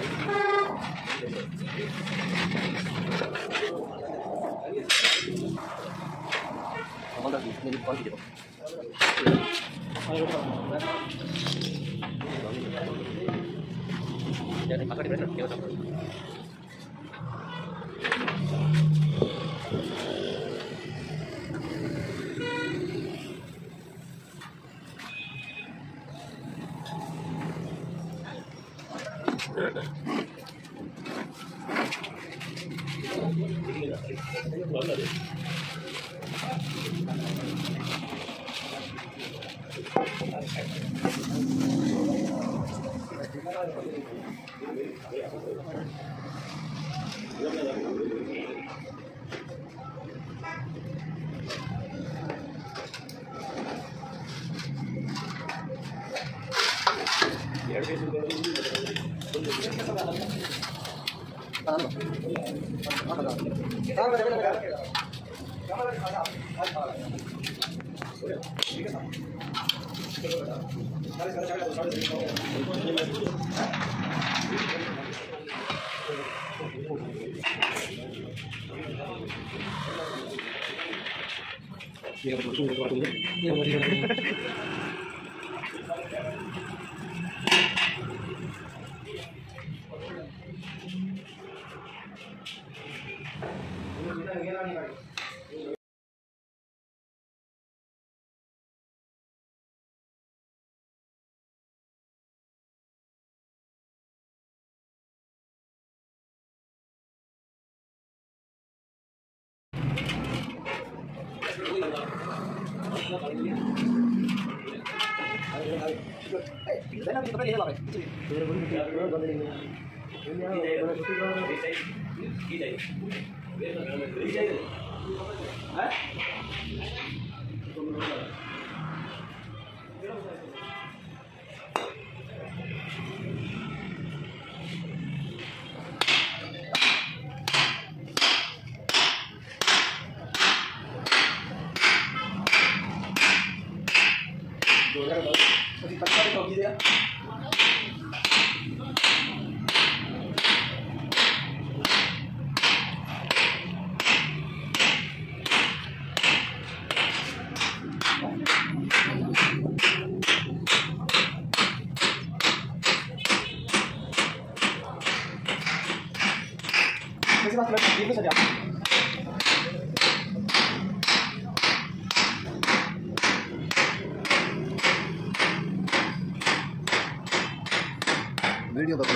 Video का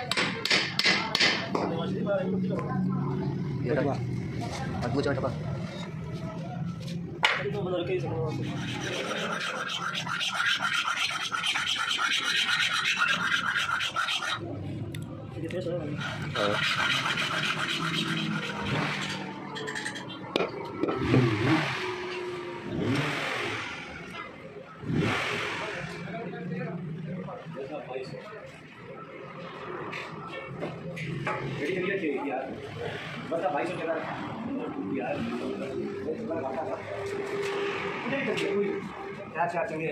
ये रहा आज मुझे टपा बता 2200 के यार क्या चंगे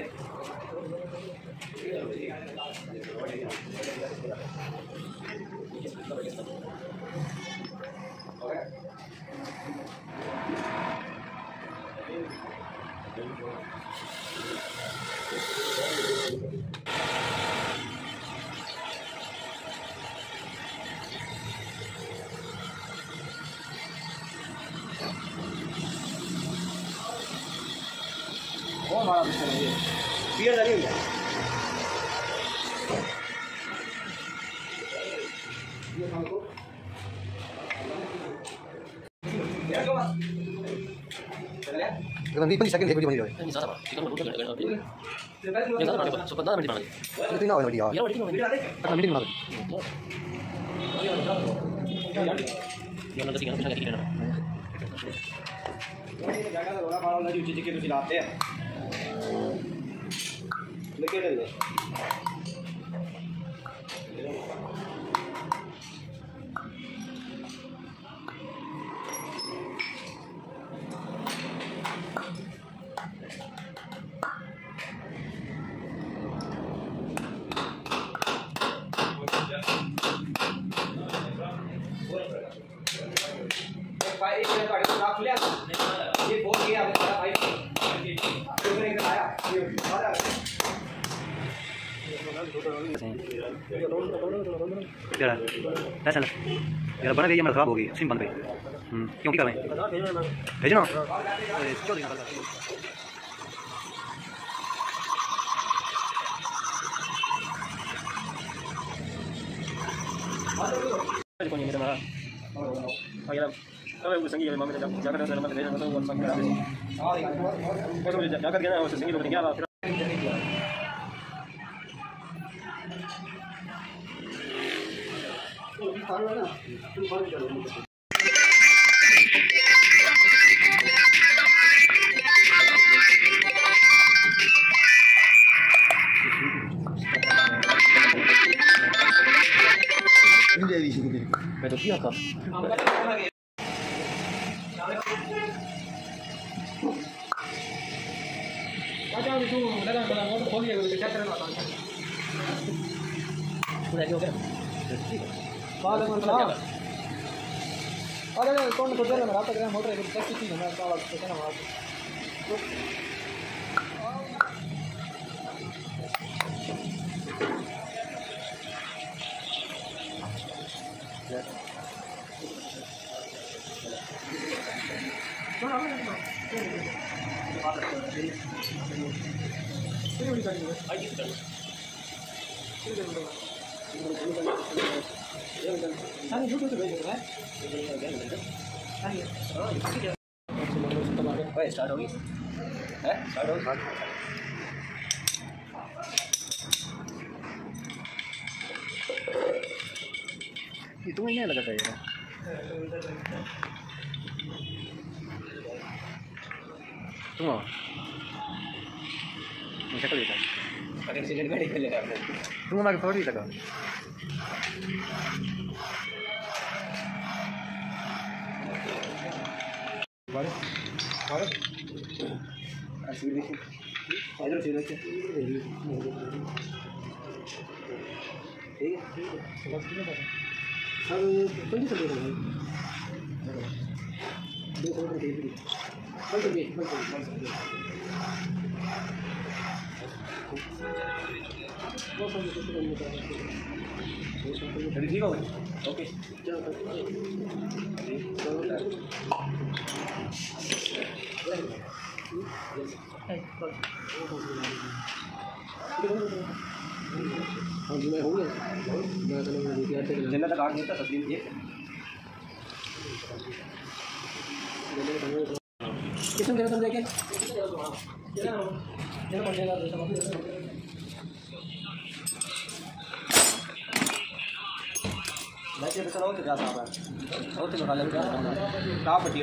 हमारा बियर डाली हुई है Dengan 20 second video video. Ini salah, kita mau buka dengan apa? Yang salah apa? Sebentar menit mana? Itu nawa video. Ya, video. Akan meeting mana? Yang nanti kita bisa kita. जाएगा तो बड़ा बड़ा वाला जो चीज़ के तो चिल्लाते हैं लेके ले ले चल यार बना गई हमारा खराब हो गई सिम बन गई क्यों क्या करें भेजना मैं तो किया था कौन को दे रहा रात तक मोटर है टैक्सी की मैं का आवाज से ना आवाज स्टार्ट होगी है स्टार्ट होगी ये तुम्हें नहीं लगा चाहिए तुम मुझे कर देता अगर एक्सीडेंट गाड़ी कर लेगा तुम हमारे थोड़ी लगा ठीक हो ओके जिन्ना तक आठ देता तस्लीम ये किसने तेरे समझे क्या मैच बेचना हो तो क्या साहब है और तो खा लेगा कहाँ पट्टी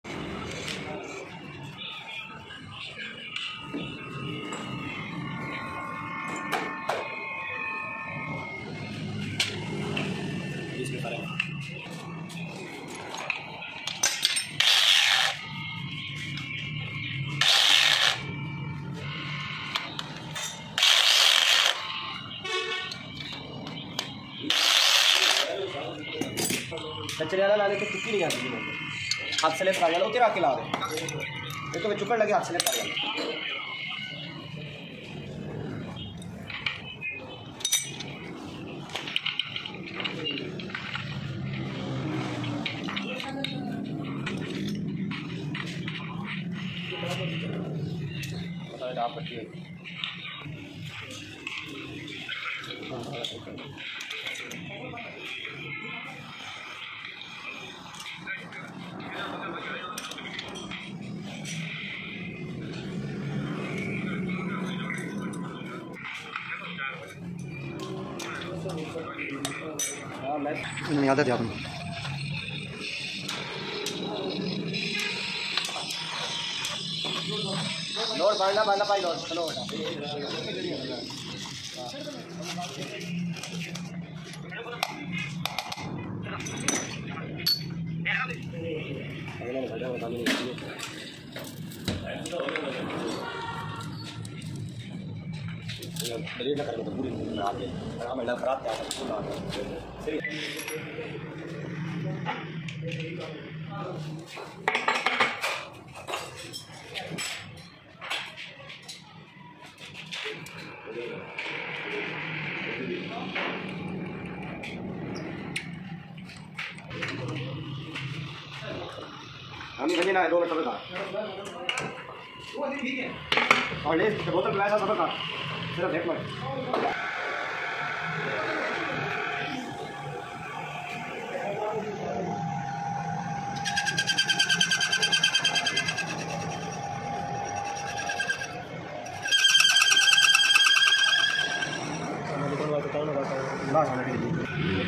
इसमें सारे कचरे वाला लाने की चुक्की नहीं आती हाथ से लेकर आ गया तेरा अकेला दे तो मैं चुकड़ लगे हाथ से लेकर आ गया आप नहीं आदत है आपको लोड बांधना पाई लोड चलो पूरी खराब हमें बनी ना 2 मिनट सफर का और ले बोतल पिलाया था सफर का सिर्फ 1 मिनट ना खाने के लिए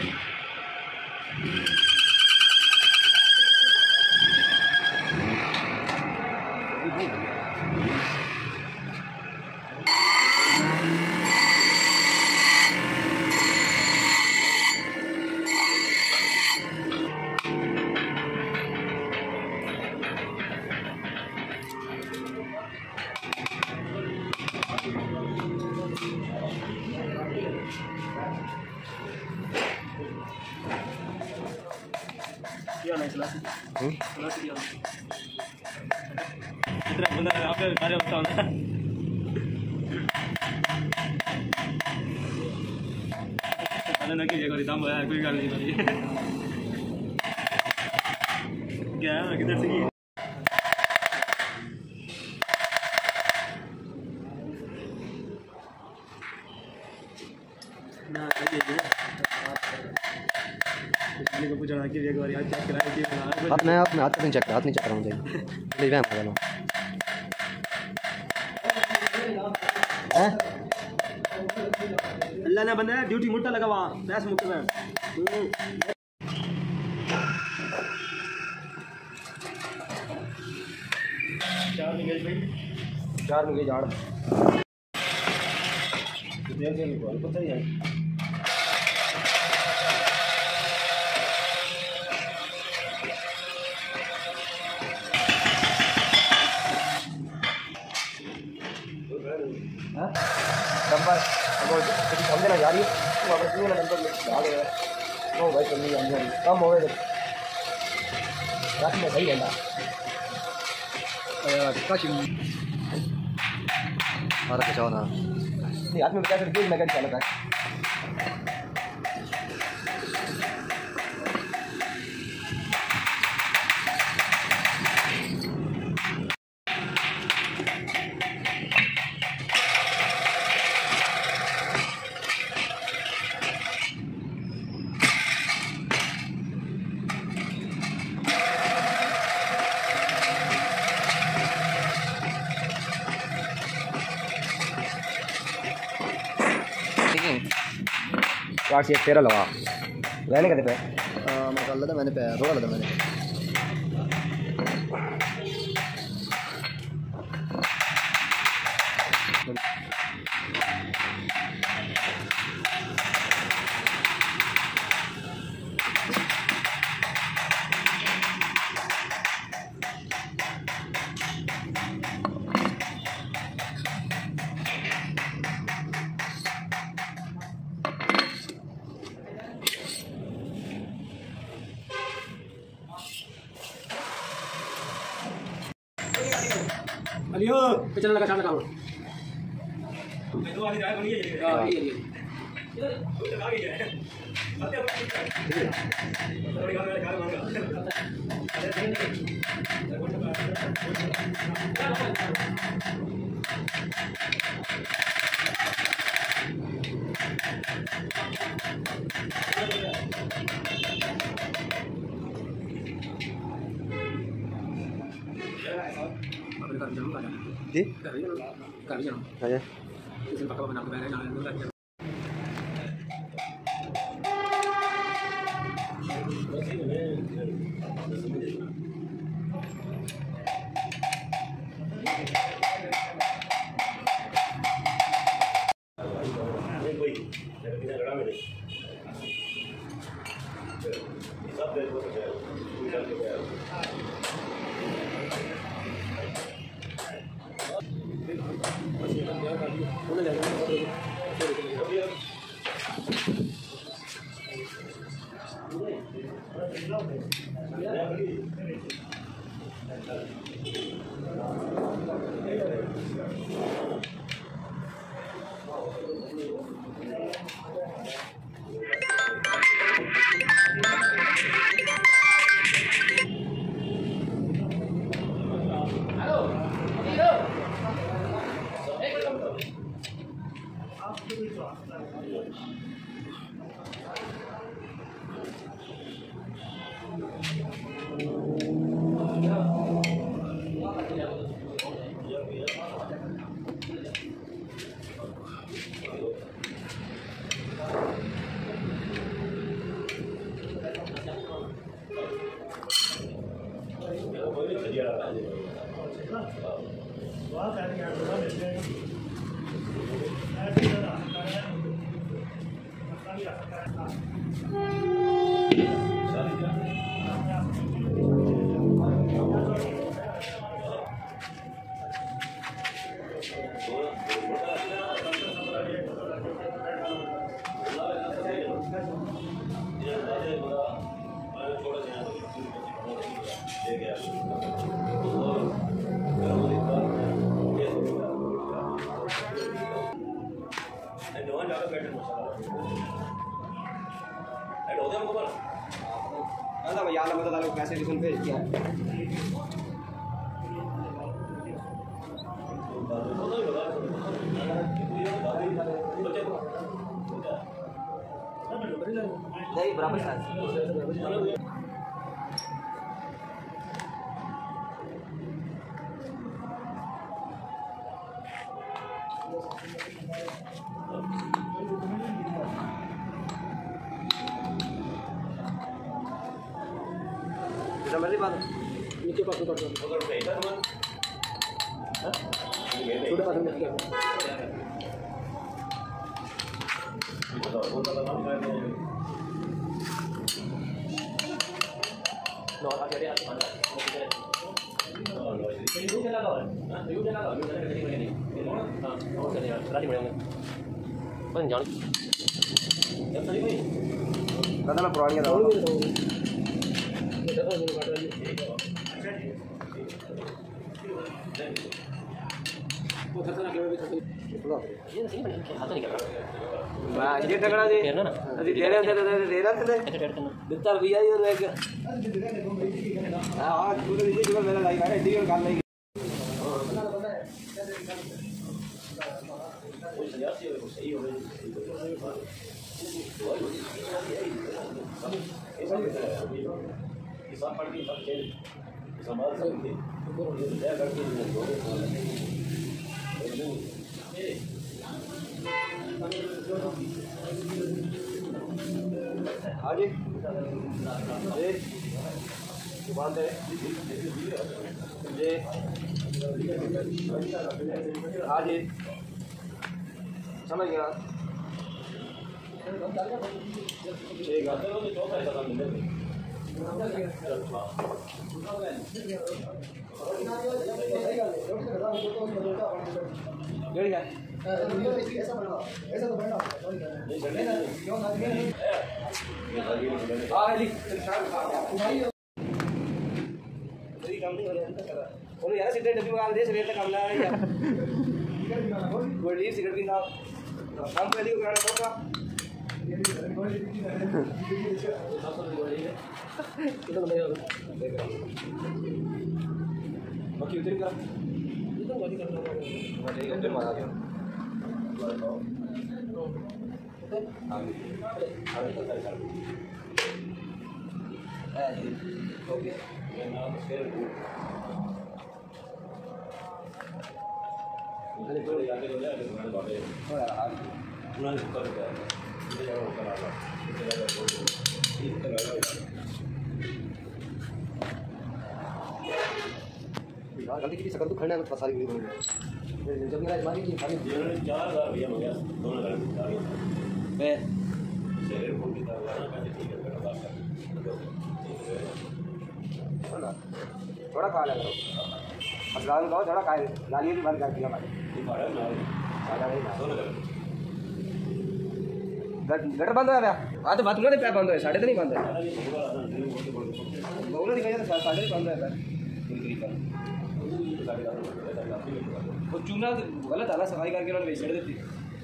क्या नहीं चला इतना बंदा आपके कार्य होता है अरे ना कीजिए कोई दाम है कोई गल नहीं भाई क्या है किधर से की ना कीजिए को पूछना कि एक बार याद चेक कराया कि हाथ में हाथ नहीं चेक रहा हूँ प्लीज मैं मजा लो अल्लाह ने बंदे ड्यूटी मुट्टा लगा वहाँ बैस मुट्टे में 4 निकल भाई 4 निकल झाड़ देर से निकल पता ही है नंबर समझे ना जा रही है वापस नहीं नंबर आ गया वो भाई चल नहीं आ कम हो गए रात में सही रहना और बचाओ ना नहीं हाथ में बचा कर गेज मैकेट चला था कार्ड से 13 लगा रहने कहते पे मैं कर लेता मैंने पे रोका लेता मैंने अलियो पिछले लगा लगा जी कर जाओ आजा इसे पक्का बना के बैठे कैसे ट्यूशन भेज दिया नहीं बराबर साथ मर्जी बात नीचे पास छोटे पास मैं पुरानी ये टकरा दे ना अभी दे रहे थे बित्तर भैया ये रह गया हां पूरे नीचे केवल मेरा लाइक है डी काम नहीं सही हो गई हिसाब पड़ गई सब चेंज संभाल सकते ये दया करके आगे ये दुकान दे ये आगे समझ गया ठीक है ऐसा तो बनना यार सिगरेट डब्बी मार दे सवेर तक काम ना यार गोली सिगरेट भी ना हम पहले को गाना होगा बाकी उधर का इधर गोली करना होगा ठीक है उधर मारा दिया ओके अरे थोड़ी आगे हो जाए तो बाबे थोड़ा आगे उन्होंने ऊपर गया इधर जाओ ऊपर आ जाओ इधर आ जाओ गलती की शकल तो खड़ना है सारी वीडियो में जब मेरा मानी की खाली 4000 भैया हो गया दोनों गाड़ी मैं शेयर को भी था ना ठीक है बेटा बात कर थोड़ा खा ले अस्पताल में थोड़ा खाए नालियाँ भी बंद कर दिया हमारे गटर बंद होया हाँ तो बात उन्होंने पे बंद होया साढ़े तो नहीं बंद है उन्होंने दिखाया था साढ़े बंद होया वो चूना गलत आला सफाई करके उन्होंने बेच देती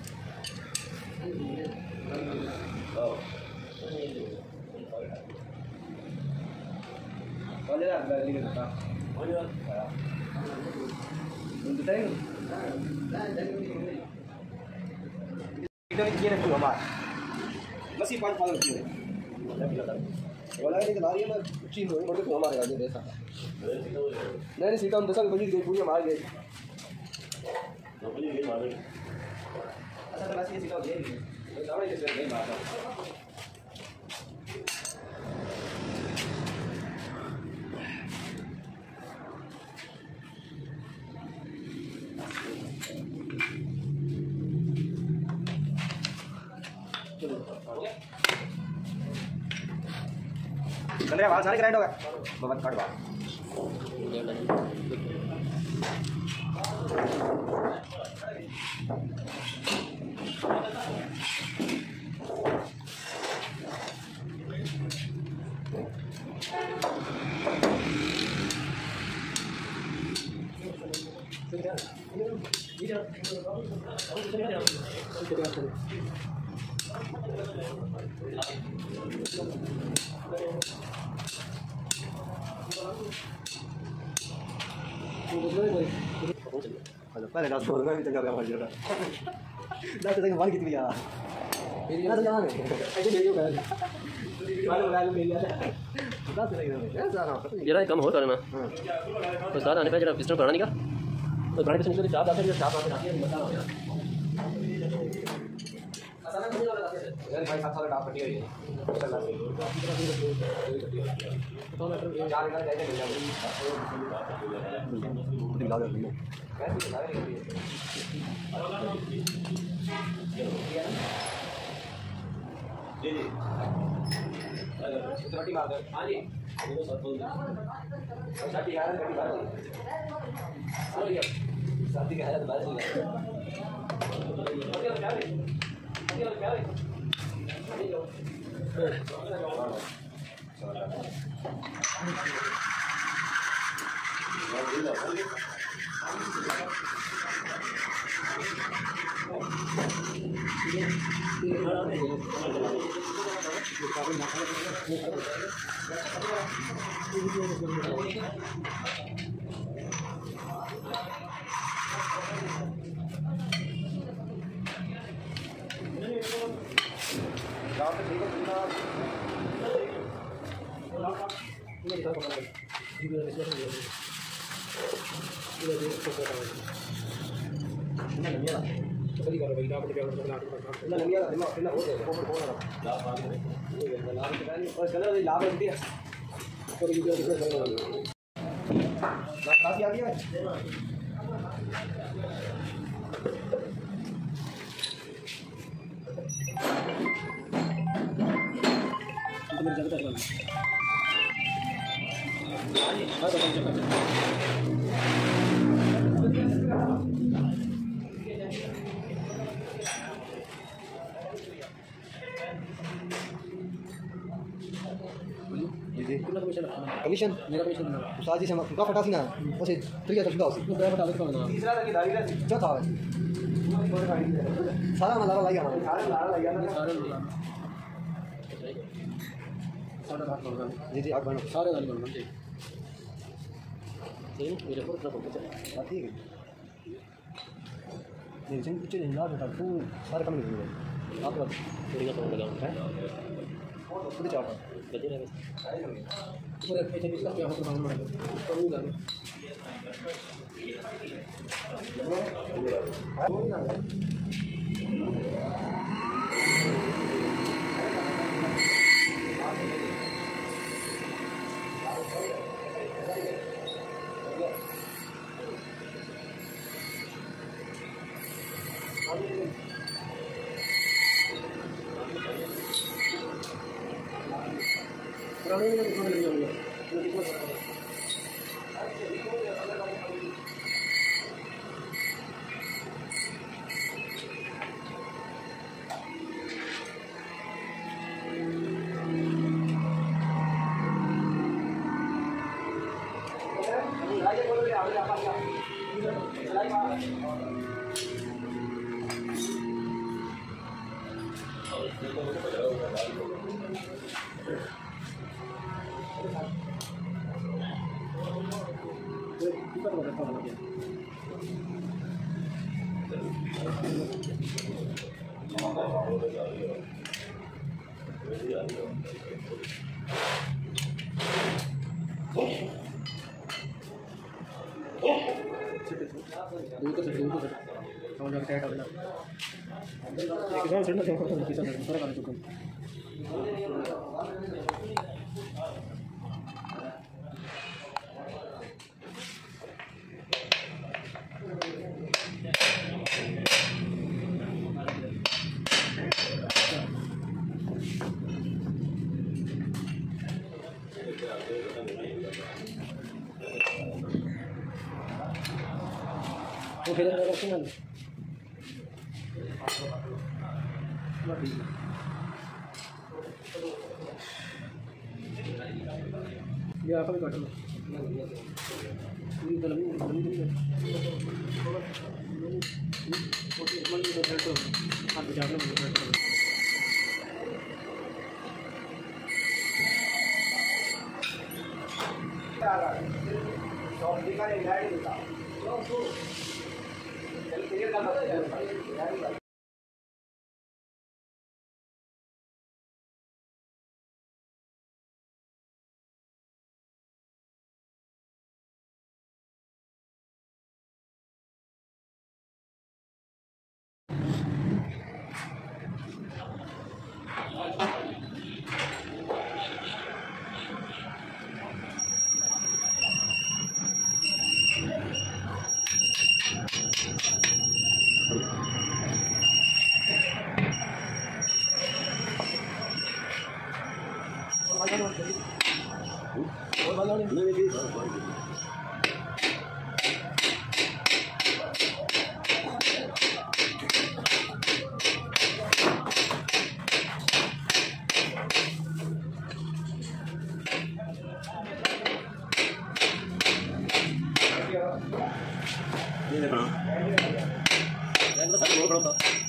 masih paling kecil. Kalau ini kenari mah kecil, ini baru kemana ya dia desa. Nah ini sih kamu desa ke baju dia punya mahal dia. Asal masih sih kamu dia ini. Kalau ini sudah main mahal. चल रहा है सारे grind हो गया बहुत cut बात पहले 10 दो में भी चंगा काम कर रहा है 10 तक मान कितनी यार मेरी ना तो जान है ऐसे वीडियो कर वाले वाले मेरी यार 10 तक ऐसा ना जरा कम हो करना तो साथ आने पे जरा पिस्टन बनाने का तो बड़े पिस्टन से चाप आते हैं चाप आते हैं बता रहा हूं आसान नहीं वाला यार भाई 7 साल डाप कटी हुई है तो मैं यार इधर जाके मिल जाऊंगी दिला दे जी जी रोटी मार दो हां जी शादी यार गाड़ी बाहर सॉरी शादी के हालत बाहर कमीशन मेरा कमीशन साजी से का फटा सी ना उसे फ्री का सुविधा होसी मेरा फटा देता हूं तीसरा की दाढ़ी का चौथा है सारा लारा लाया सारा लारा लाया जी जी आप बनो सारे गाली बनो ठीक है मेरे को इतना पता चला ठीक है नहीं जिन कुछ नहीं याद था तू सारे काम नहीं हुए आप लोग थोड़ी का फोन लगाऊं है खुद चाहता बजे रहे पूरे पैसे इसका क्या होता है करूंगा Ya, kami kalah. Ini dalam ini. Ini berapa? Yang kita satu berapa?